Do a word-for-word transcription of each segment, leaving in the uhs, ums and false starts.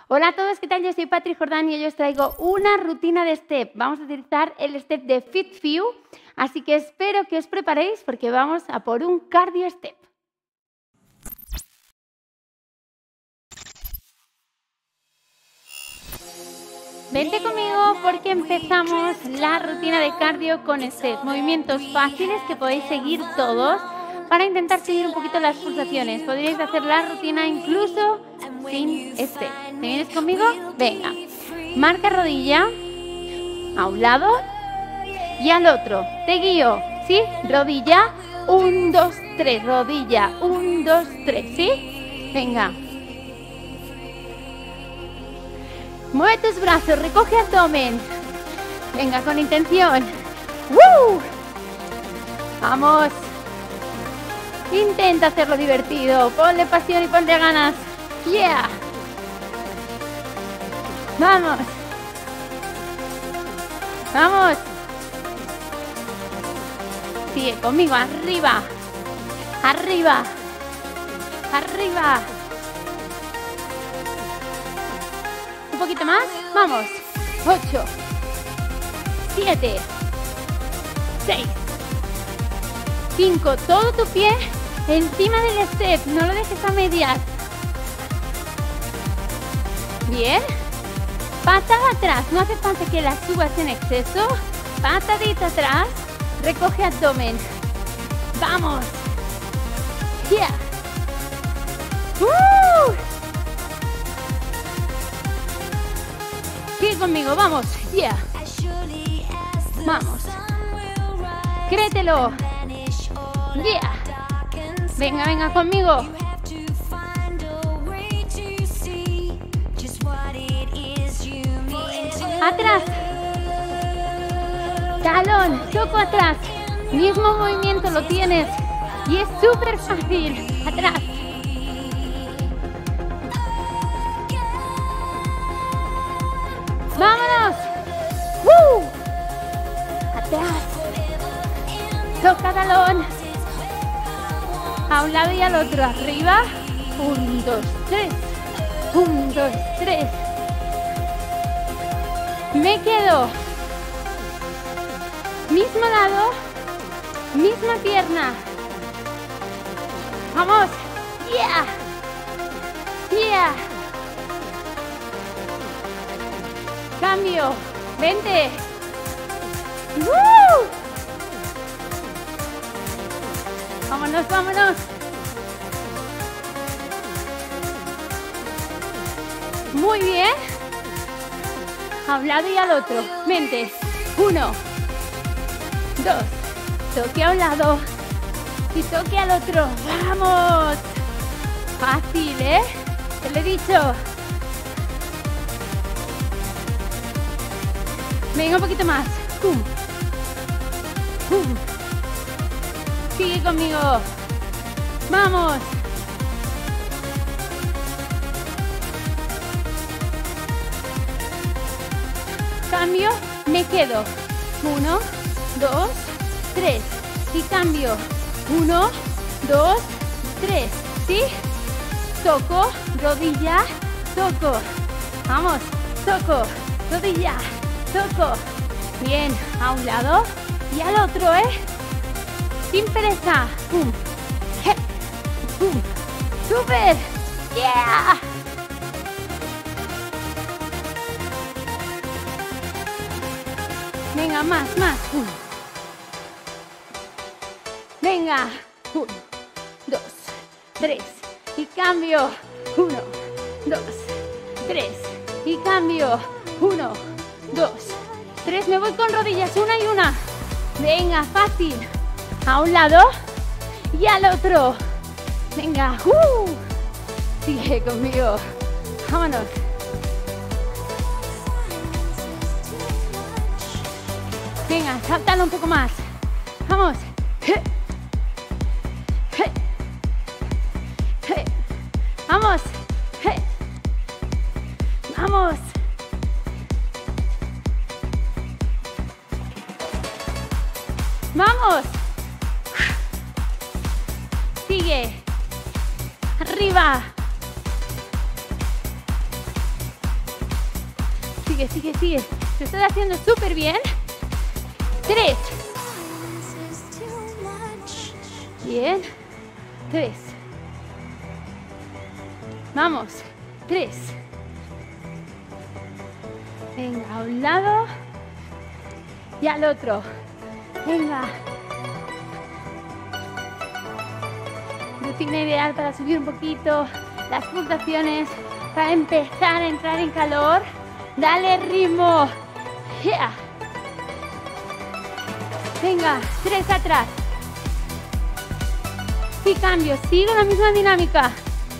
Hola a todos, ¿qué tal? Yo soy Patri Jordán y hoy os traigo una rutina de step. Vamos a utilizar el step de Fit Few, así que espero que os preparéis porque vamos a por un cardio step. Vente conmigo porque empezamos la rutina de cardio con step. Movimientos fáciles que podéis seguir todos para intentar seguir un poquito las pulsaciones. Podríais hacer la rutina incluso sin step. ¿Te vienes conmigo? Venga. Marca rodilla a un lado y al otro. Te guío, ¿sí? Rodilla, un, dos, tres. Rodilla, un, dos, tres, ¿sí? Venga. Mueve tus brazos, recoge abdomen. Venga, con intención. ¡Woo! Vamos. Intenta hacerlo divertido. Ponle pasión y ponle ganas. Yeah. Vamos. Vamos. Sigue conmigo. Arriba. Arriba. Arriba. Un poquito más. Vamos. Ocho. Siete. Seis. Cinco. Todo tu pie encima del step. No lo dejes a medias. Bien. Patada atrás. No hace falta que la subas en exceso. Patadita atrás. Recoge abdomen. Vamos. Yeah. ¡Uh! Sigue conmigo. Vamos. Yeah. Vamos. Créetelo. Yeah. Venga, venga conmigo. Atrás. Talón, toco atrás. Mismo movimiento lo tienes. Y es súper fácil. Atrás. ¡Vámonos! ¡Woo! Atrás. Toca talón. A un lado y al otro. Arriba. Un, dos, tres. Un, dos, tres. Me quedo. Mismo lado. Misma pierna. Vamos. Yeah. Yeah. Cambio. Vente. ¡Woo! Vámonos, vámonos. Muy bien. A un lado y al otro. Vente. Uno. Dos. Toque a un lado. Y toque al otro. ¡Vamos! Fácil, ¿eh? Te lo he dicho. Venga, un poquito más. Pum. Pum. Sigue conmigo. Vamos. Cambio, me quedo. Uno, dos, tres. Y cambio. Uno, dos, tres. ¿Sí? Toco, rodilla, toco. Vamos, toco, rodilla, toco. Bien, a un lado y al otro, ¿eh? Sin pereza. Pum. He. Pum. ¡Súper! ¡Yeah! Venga, más, más. Pum. Venga. Uno, dos, tres. Y cambio. Uno, dos, tres. Y cambio. Uno, dos, tres. Me voy con rodillas. Una y una. Venga, fácil. A un lado y al otro. Venga. Uh. Sigue conmigo. Vámonos. Venga, sáltalo un poco más. Vamos. Vamos. Vamos. Vamos. Sigue. Arriba. Sigue, sigue, sigue. Lo estás haciendo súper bien. Tres. Bien. Tres. Vamos. Tres. Venga, a un lado y al otro. Venga. Rutina ideal para subir un poquito las pulsaciones, para empezar a entrar en calor. Dale ritmo. Yeah. Venga, tres atrás. Y cambio, sigo la misma dinámica.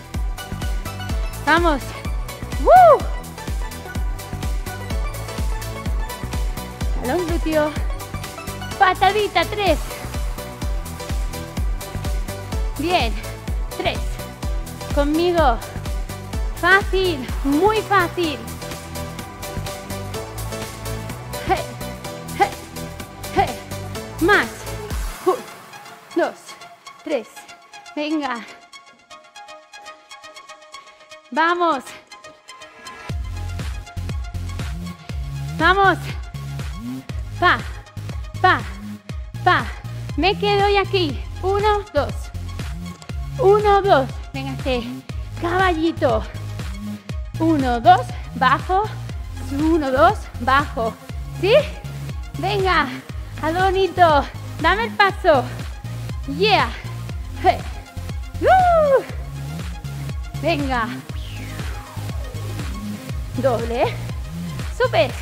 Vamos. ¡Woo! Talón glúteo. Patadita, tres. Bien, tres. Conmigo. Fácil, muy fácil. Hey, hey, hey. Más. Un, dos, tres. Venga. Vamos. Vamos. Pa, pa, pa. Me quedo y aquí. Uno, dos. Uno, dos. Venga, este caballito. Uno, dos. Bajo. Uno, dos. Bajo. ¿Sí? Venga. Adonito. Dame el paso. Yeah. Hey. Uh. Venga. Doble. Súper.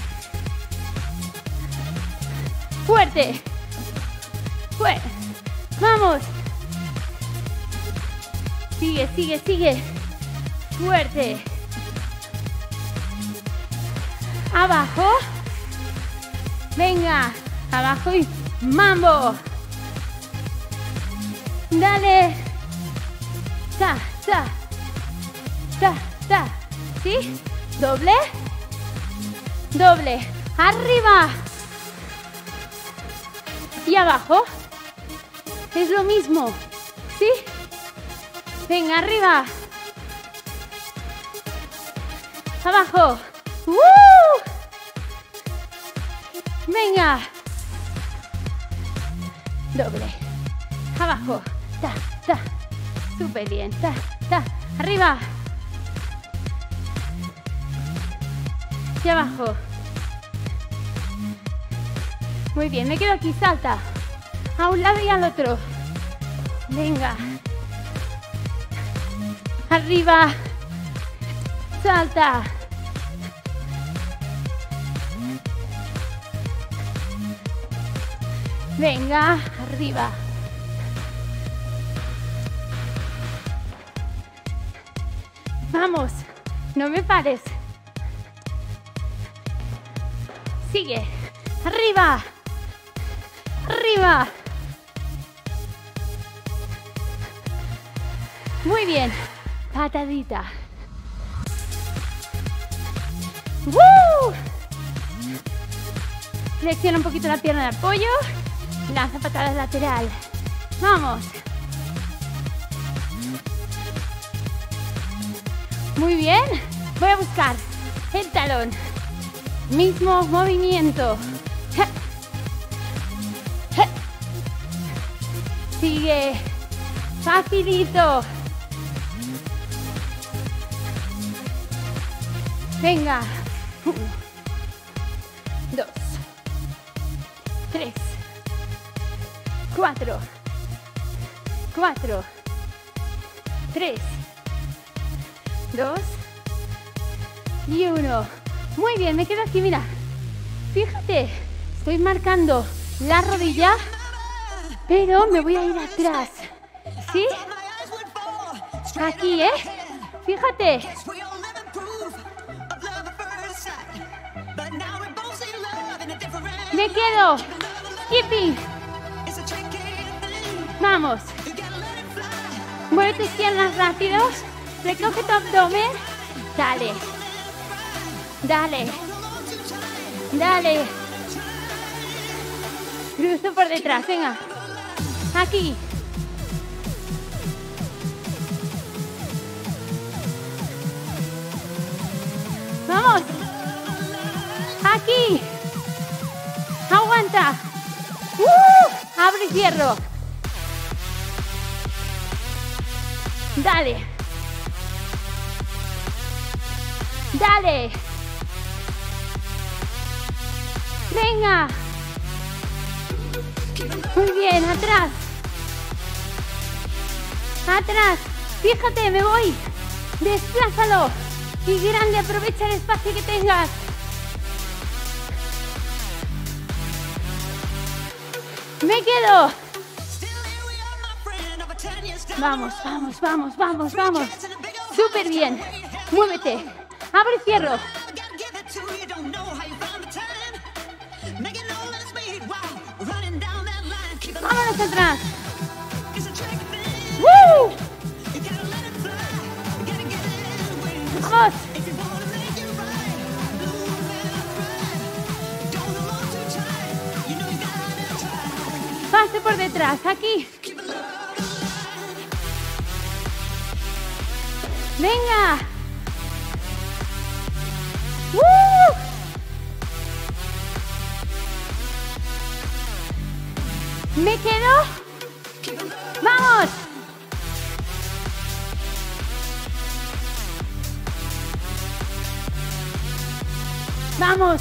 Fuerte. Fuerte. Vamos. Sigue, sigue, sigue. Fuerte. Abajo. Venga. Abajo y mambo. Dale. Ta, ta. Ta, ta. ¿Sí? Doble. Doble. Arriba. Y abajo. Es lo mismo. ¿Sí? Venga, arriba. Abajo. ¡Uh! Venga. Doble. Abajo. Ta, ta. Súper bien. Ta, ta. Arriba. Y abajo. Muy bien, me quedo aquí. Salta. A un lado y al otro. Venga. Arriba. Salta. Venga, arriba. Vamos, no me pares. Sigue. Arriba. Arriba. Muy bien. Patadita. ¡Woo! Flexiona un poquito la pierna de apoyo. Lanza patada lateral. Vamos. Muy bien. Voy a buscar el talón. Mismo movimiento. Sigue. Facilito. Venga. Uno, dos, tres, cuatro, cuatro, tres, dos y uno. Muy bien, me quedo aquí, mira. Fíjate, estoy marcando la rodilla, pero me voy a ir atrás. ¿Sí? Aquí, ¿eh? Fíjate. Me quedo. Keeping. Vamos. Mueve tus piernas rápidos. Recoge tu abdomen. Dale. Dale. Dale. Cruzo por detrás. Venga. Aquí. Vamos. fierro. Dale. Dale. Venga. Muy bien, atrás. Atrás. Fíjate, me voy. Desplázalo. Y grande, aprovecha el espacio que tengas. Me quedo. Vamos, vamos, vamos, vamos, vamos. Súper bien. Muévete. Abre y cierro. Vámonos atrás. ¡Woo! Vamos. Pase por detrás, aquí. Venga. ¡Uh! ¿Me quedo? ¡Vamos! ¡Vamos!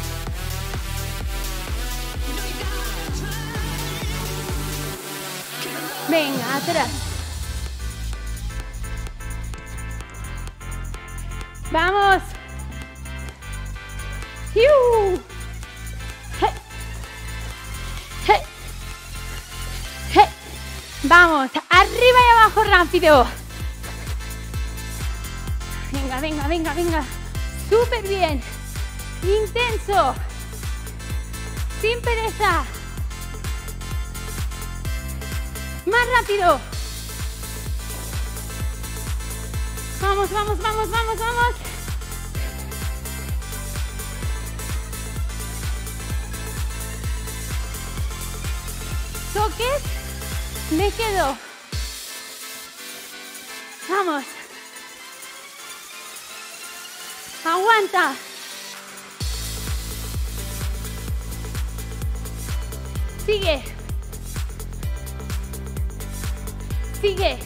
Venga, atrás. ¡Vamos! ¡Hiu! ¡Hey! ¡Hey! ¡Hey! Vamos, arriba y abajo rápido. Venga, venga, venga, venga. Súper bien. Intenso. Sin pereza. Más rápido. Vamos, vamos, vamos, vamos, vamos. Toques. Me quedo. Vamos. Aguanta. Sigue. Sigue.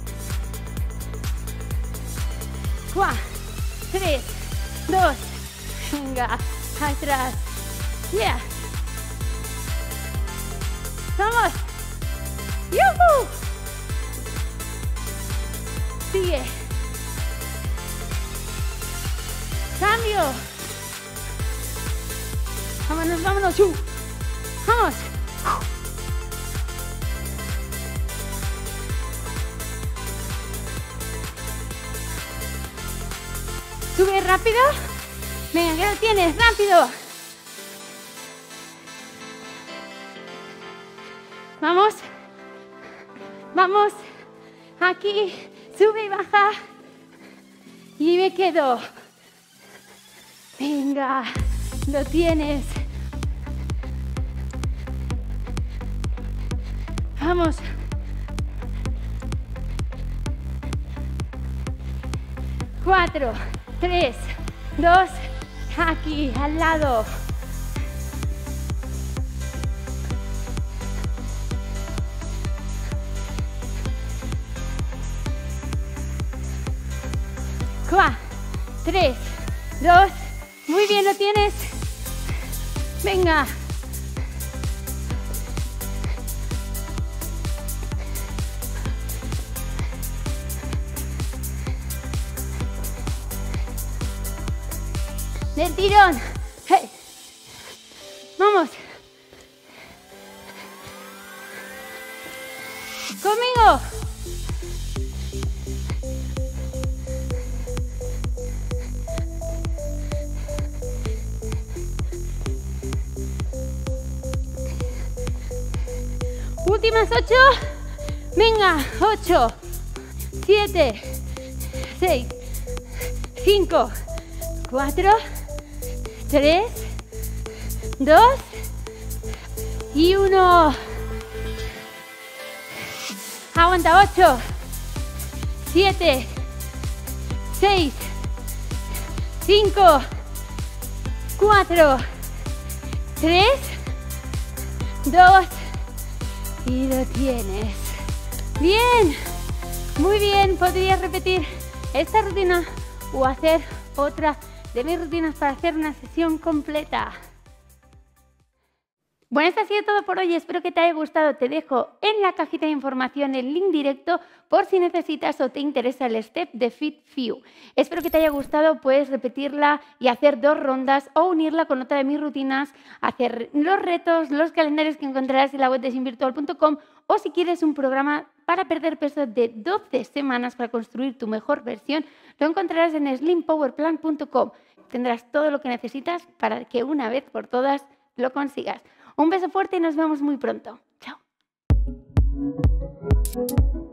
Cuatro, tres, dos. Venga, atrás. Yeah. Vamos. ¡Yuhu! Sigue. Cambio. Vámonos, vámonos. ¡Chu! Vamos. Sube rápido. Venga, que lo tienes, rápido. Vamos. Vamos. Aquí. Sube y baja. Y me quedo. Venga, lo tienes. Vamos. Cuatro, tres, dos, aquí, al lado. Cuatro, tres, dos, muy bien, lo tienes. Venga. Del tirón. Hey. Vamos. Conmigo. Últimas ocho. Venga, ocho, siete, seis, cinco, cuatro, tres, dos y uno. Aguanta. Ocho, siete, seis, cinco, cuatro, tres, dos Y lo tienes. Bien, muy bien. Podrías repetir esta rutina o hacer otra de mis rutinas para hacer una sesión completa. Bueno, esto ha sido todo por hoy. Espero que te haya gustado. Te dejo en la cajita de información el link directo por si necesitas o te interesa el step de Fit Few. Espero que te haya gustado. Puedes repetirla y hacer dos rondas o unirla con otra de mis rutinas, hacer los retos, los calendarios que encontrarás en la web de slim virtual punto com, o si quieres un programa para perder peso de doce semanas para construir tu mejor versión, lo encontrarás en slim power plan punto com. Tendrás todo lo que necesitas para que una vez por todas lo consigas. Un beso fuerte y nos vemos muy pronto. Chao.